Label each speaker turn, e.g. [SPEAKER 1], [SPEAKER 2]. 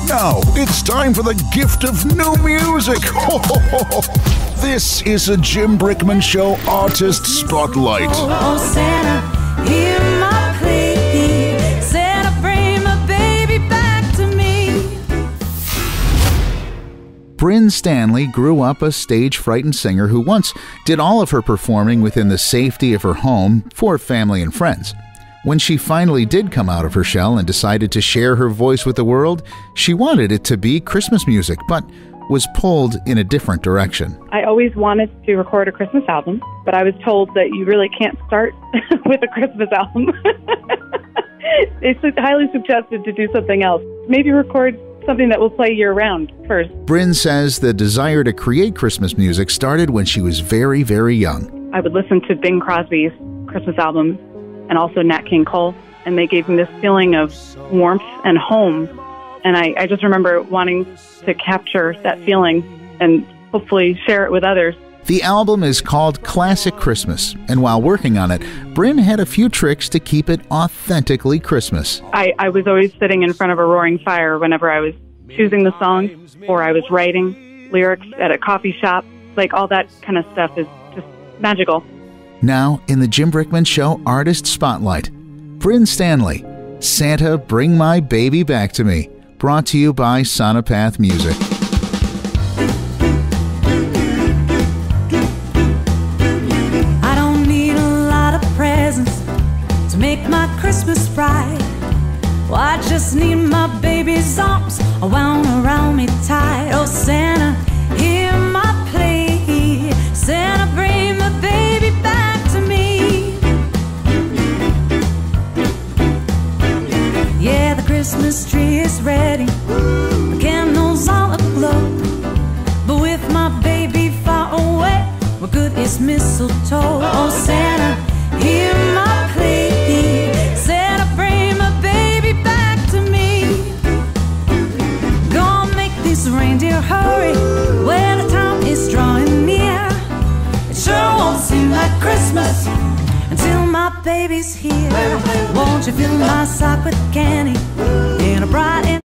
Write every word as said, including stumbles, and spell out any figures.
[SPEAKER 1] Now, it's time for the gift of new music. This is a Jim Brickman Show Artist Spotlight.
[SPEAKER 2] Oh, Santa, hear my plea. Santa, bring my baby back to me.
[SPEAKER 3] Bryn Stanley grew up a stage-frightened singer who once did all of her performing within the safety of her home for family and friends. When she finally did come out of her shell and decided to share her voice with the world, she wanted it to be Christmas music, but was pulled in a different direction.
[SPEAKER 4] I always wanted to record a Christmas album, but I was told that you really can't start with a Christmas album. They highly suggested to do something else. Maybe record something that will play year-round first.
[SPEAKER 3] Bryn says the desire to create Christmas music started when she was very, very young.
[SPEAKER 4] I would listen to Bing Crosby's Christmas album and also Nat King Cole, and they gave me this feeling of warmth and home. And I, I just remember wanting to capture that feeling and hopefully share it with others.
[SPEAKER 3] The album is called Classic Christmas, and while working on it, Bryn had a few tricks to keep it authentically Christmas.
[SPEAKER 4] I, I was always sitting in front of a roaring fire whenever I was choosing the songs, or I was writing lyrics at a coffee shop. Like, all that kind of stuff is just magical.
[SPEAKER 3] Now, in the Jim Brickman Show Artist Spotlight, Bryn Stanley, Santa, Bring My Baby Back to Me, brought to you by Sonopath Music.
[SPEAKER 2] I don't need a lot of presents to make my Christmas bright. Well, I just need my baby's arms wound around me tight. Oh, Santa, hear my plea. Santa, bring my baby back to me. Yeah, the Christmas tree is ready, the candles all aglow, but with my baby far away, what good is mistletoe? Oh, Santa, hear my plea. Santa, bring my baby back to me. Gonna make this reindeer hurry when the time is drawing near. It sure won't seem like Christmas until my baby's here. Won't you fill my sock with candy in a bright